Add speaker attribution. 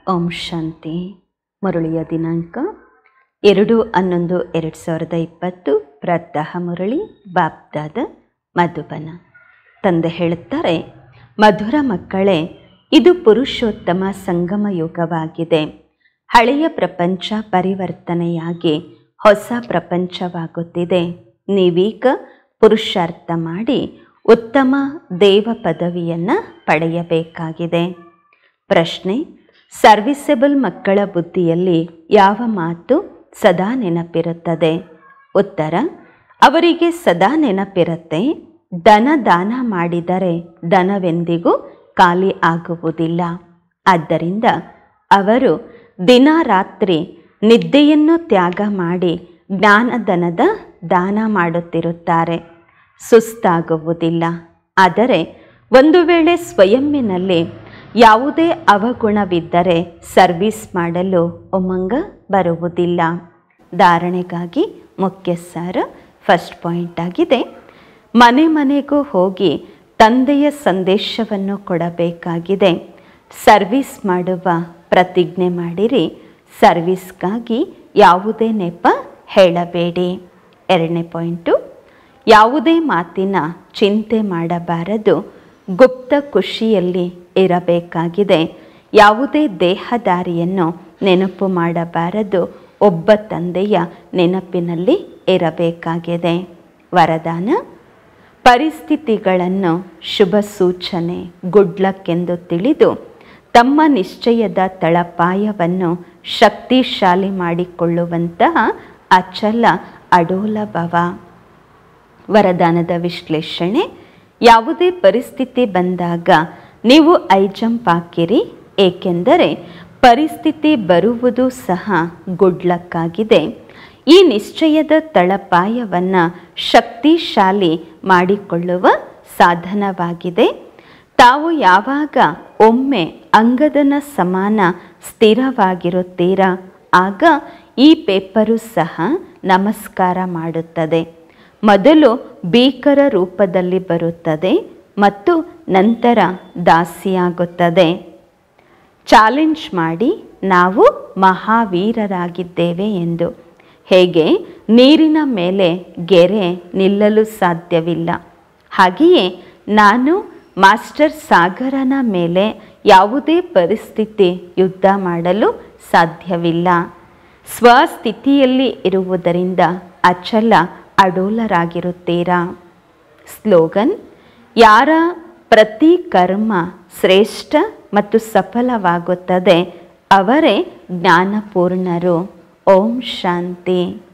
Speaker 1: ಓಂ ಶಾಂತಿ. ಮುರಳಿಯ ದಿನಾಂಕ 2/11/2020. ಪ್ರಾತಃ ಮುರಳಿ ಬಾಬ್ದಾದ ಮಧುಬನ. ತಂದೆ ಹೇಳುತ್ತಾರೆ, ಮಧುರ ಮಕ್ಕಳೇ, ಇದು ಪುರುಷೋತ್ತಮ ಸಂಗಮ ಯುಗವಾಗಿದೆ. ಹಳೆಯ ಪ್ರಪಂಚ ಪರಿವರ್ತನೆಯಾಗಿ ಹೊಸ ಪ್ರಪಂಚವಾಗುತ್ತಿದೆ. ನೀವೀಗ ಪುರುಷಾರ್ಥ ಮಾಡಿ ಉತ್ತಮ ದೇವ ಪದವಿಯನ್ನು ಪಡೆಯಬೇಕಾಗಿದೆ. ಪ್ರಶ್ನೆ: ಸರ್ವಿಸಬಲ್ ಮಕ್ಕಳ ಬುದ್ಧಿಯಲ್ಲಿ ಯಾವ ಮಾತು ಸದಾ ನೆನಪಿರುತ್ತದೆ? ಉತ್ತರ: ಅವರಿಗೆ ಸದಾ ನೆನಪಿರುತ್ತೆ, ಧನ ದಾನ ಮಾಡಿದರೆ ಧನವೆಂದಿಗೂ ಖಾಲಿ ಆಗುವುದಿಲ್ಲ. ಆದ್ದರಿಂದ ಅವರು ದಿನ ರಾತ್ರಿ ನಿದ್ದೆಯನ್ನು ತ್ಯಾಗ ಮಾಡಿ ಜ್ಞಾನಧನದ ದಾನ ಮಾಡುತ್ತಿರುತ್ತಾರೆ. ಸುಸ್ತಾಗುವುದಿಲ್ಲ. ಆದರೆ ಒಂದು ವೇಳೆ ಸ್ವಯಂನಲ್ಲಿ ಯಾವುದೇ ಅವಗುಣವಿದ್ದರೆ ಸರ್ವಿಸ್ ಮಾಡಲು ಉಮಂಗ ಬರುವುದಿಲ್ಲ. ಧಾರಣೆಗಾಗಿ ಮುಖ್ಯ ಸಾರ ಫಸ್ಟ್ ಪಾಯಿಂಟ್ ಆಗಿದೆ. ಮನೆ ಮನೆಗೂ ಹೋಗಿ ತಂದೆಯ ಸಂದೇಶವನ್ನು ಕೊಡಬೇಕಾಗಿದೆ. ಸರ್ವಿಸ್ ಮಾಡುವ ಪ್ರತಿಜ್ಞೆ ಮಾಡಿರಿ. ಸರ್ವಿಸ್ಗಾಗಿ ಯಾವುದೇ ನೆಪ ಹೇಳಬೇಡಿ. ಎರಡನೇ ಪಾಯಿಂಟು, ಯಾವುದೇ ಮಾತಿನ ಚಿಂತೆ ಮಾಡಬಾರದು. ಗುಪ್ತ ಖುಷಿಯಲ್ಲಿ ಇರಬೇಕಾಗಿದೆ. ಯಾವುದೇ ದೇಹದಾರಿಯನ್ನು ನೆನಪು ಮಾಡಬಾರದು. ಒಬ್ಬ ತಂದೆಯ ನೆನಪಿನಲ್ಲಿ ಇರಬೇಕಾಗಿದೆ. ವರದಾನ: ಪರಿಸ್ಥಿತಿಗಳನ್ನು ಶುಭ ಸೂಚನೆ, ಗುಡ್ ಲಕ್ ಎಂದು ತಿಳಿದು ತಮ್ಮ ನಿಶ್ಚಯದ ತಳಪಾಯವನ್ನು ಶಕ್ತಿಶಾಲಿ ಮಾಡಿಕೊಳ್ಳುವಂತಹ ಅಚಲ ಅಡೋಲ ಭವ. ವರದಾನದ ವಿಶ್ಲೇಷಣೆ: ಯಾವುದೇ ಪರಿಸ್ಥಿತಿ ಬಂದಾಗ ನೀವು ಜಂಪ್ ಹಾಕಿರಿ, ಏಕೆಂದರೆ ಪರಿಸ್ಥಿತಿ ಬರುವುದು ಸಹ ಗುಡ್ ಲಕ್ ಆಗಿದೆ. ಈ ನಿಶ್ಚಯದ ತಳಪಾಯವನ್ನು ಶಕ್ತಿಶಾಲಿ ಮಾಡಿಕೊಳ್ಳುವ ಸಾಧನವಾಗಿದೆ. ತಾವು ಯಾವಾಗ ಒಮ್ಮೆ ಅಂಗದನ ಸಮಾನ ಸ್ಥಿರವಾಗಿರುತ್ತೀರಾ, ಆಗ ಈ ಪೇಪರು ಸಹ ನಮಸ್ಕಾರ ಮಾಡುತ್ತದೆ. ಮೊದಲು ಭೀಕರ ರೂಪದಲ್ಲಿ ಬರುತ್ತದೆ ಮತ್ತು ನಂತರ ದಾಸಿಯಾಗುತ್ತದೆ. ಚಾಲೆಂಜ್ ಮಾಡಿ ನಾವು ಮಹಾವೀರರಾಗಿದ್ದೇವೆ ಎಂದು. ಹೇಗೆ ನೀರಿನ ಮೇಲೆ ಗೆರೆ ನಿಲ್ಲಲು ಸಾಧ್ಯವಿಲ್ಲ, ಹಾಗೆಯೇ ನಾನು ಮಾಸ್ಟರ್ ಸಾಗರನ ಮೇಲೆ ಯಾವುದೇ ಪರಿಸ್ಥಿತಿ ಯುದ್ಧ ಮಾಡಲು ಸಾಧ್ಯವಿಲ್ಲ. ಸ್ವಸ್ಥಿತಿಯಲ್ಲಿ ಇರುವುದರಿಂದ ಅಚಲ ಅಡೋಲರಾಗಿರುತ್ತೀರಾ. ಸ್ಲೋಗನ್: ಯಾರ ಪ್ರತಿ ಕರ್ಮ ಶ್ರೇಷ್ಠ ಮತ್ತು ಸಫಲವಾಗುತ್ತದೆ ಅವರೇ ಜ್ಞಾನಪೂರ್ಣರು. ಓಂ ಶಾಂತಿ.